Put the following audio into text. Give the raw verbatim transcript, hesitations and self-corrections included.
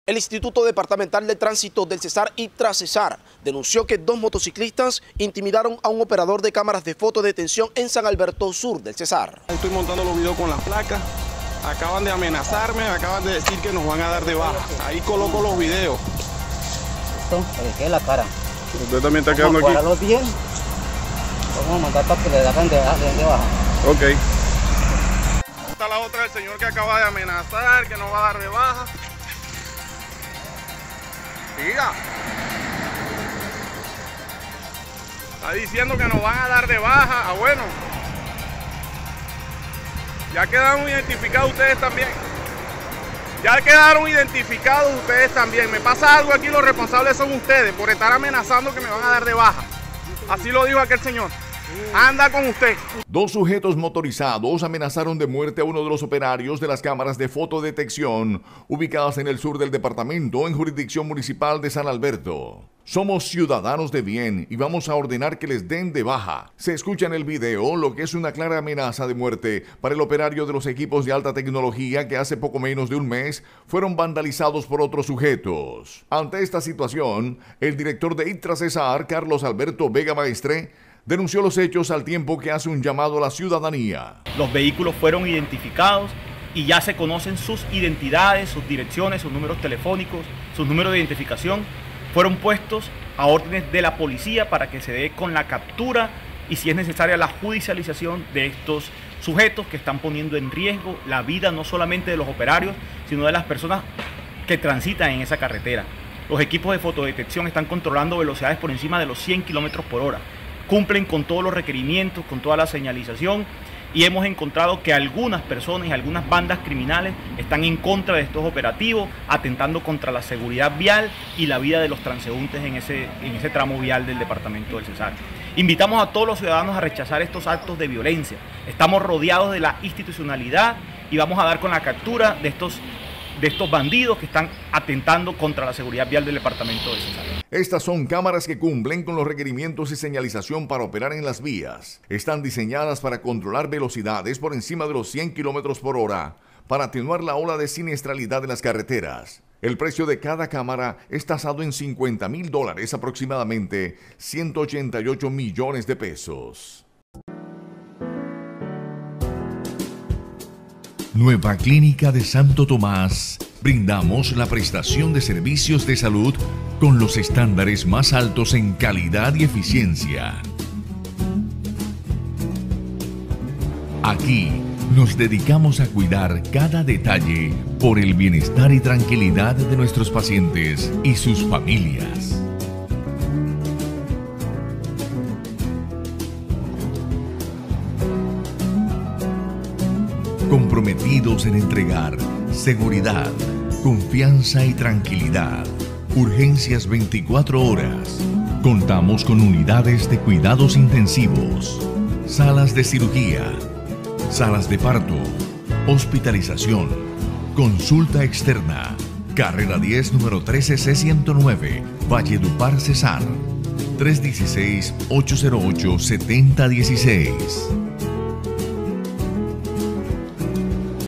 El Instituto Departamental de Tránsito del Cesar, ITRACESAR, denunció que dos motociclistas intimidaron a un operador de cámaras de fotodetención en San Alberto Sur del Cesar. Estoy montando los videos con las placas, acaban de amenazarme, acaban de decir que nos van a dar de baja. Ahí coloco los videos. Esto, ¿qué es la cara? Usted también está quedando aquí. Vamos a cuadrarlos bien, vamos a mandar para que le hagan de, de baja. Ok. Está la otra del señor que acaba de amenazar, que nos va a dar de baja. Siga. Está diciendo que nos van a dar de baja. Ah, bueno. Ya quedaron identificados ustedes también. Ya quedaron identificados ustedes también. Me pasa algo aquí, los responsables son ustedes por estar amenazando que me van a dar de baja. Así lo dijo aquel señor. Anda con usted. Dos sujetos motorizados amenazaron de muerte a uno de los operarios de las cámaras de fotodetección ubicadas en el sur del departamento en jurisdicción municipal de San Alberto. Somos ciudadanos de bien y vamos a ordenar que les den de baja. Se escucha en el video lo que es una clara amenaza de muerte para el operario de los equipos de alta tecnología que hace poco menos de un mes fueron vandalizados por otros sujetos. Ante esta situación, el director de ITRACESAR, Carlos Alberto Vega Maestre, denunció los hechos al tiempo que hace un llamado a la ciudadanía. Los vehículos fueron identificados y ya se conocen sus identidades, sus direcciones, sus números telefónicos, sus números de identificación. Fueron puestos a órdenes de la policía para que se dé con la captura y, si es necesaria, la judicialización de estos sujetos que están poniendo en riesgo la vida no solamente de los operarios, sino de las personas que transitan en esa carretera. Los equipos de fotodetección están controlando velocidades por encima de los cien kilómetros por hora. Cumplen con todos los requerimientos, con toda la señalización, y hemos encontrado que algunas personas y algunas bandas criminales están en contra de estos operativos, atentando contra la seguridad vial y la vida de los transeúntes en ese, en ese tramo vial del departamento del Cesar. Invitamos a todos los ciudadanos a rechazar estos actos de violencia. Estamos rodeados de la institucionalidad y vamos a dar con la captura de estos de estos bandidos que están atentando contra la seguridad vial del departamento del Cesar. Estas son cámaras que cumplen con los requerimientos y señalización para operar en las vías. Están diseñadas para controlar velocidades por encima de los cien kilómetros por hora, para atenuar la ola de siniestralidad de las carreteras. El precio de cada cámara es tasado en cincuenta mil dólares, aproximadamente ciento ochenta y ocho millones de pesos. Nueva Clínica de Santo Tomás. Brindamos la prestación de servicios de salud con los estándares más altos en calidad y eficiencia. Aquí nos dedicamos a cuidar cada detalle por el bienestar y tranquilidad de nuestros pacientes y sus familias. Comprometidos en entregar seguridad, confianza y tranquilidad. Urgencias veinticuatro horas. Contamos con unidades de cuidados intensivos, salas de cirugía, salas de parto, hospitalización, consulta externa. Carrera diez, número trece C ciento nueve, Valledupar, Cesar. tres uno seis, ocho cero ocho, siete cero uno seis.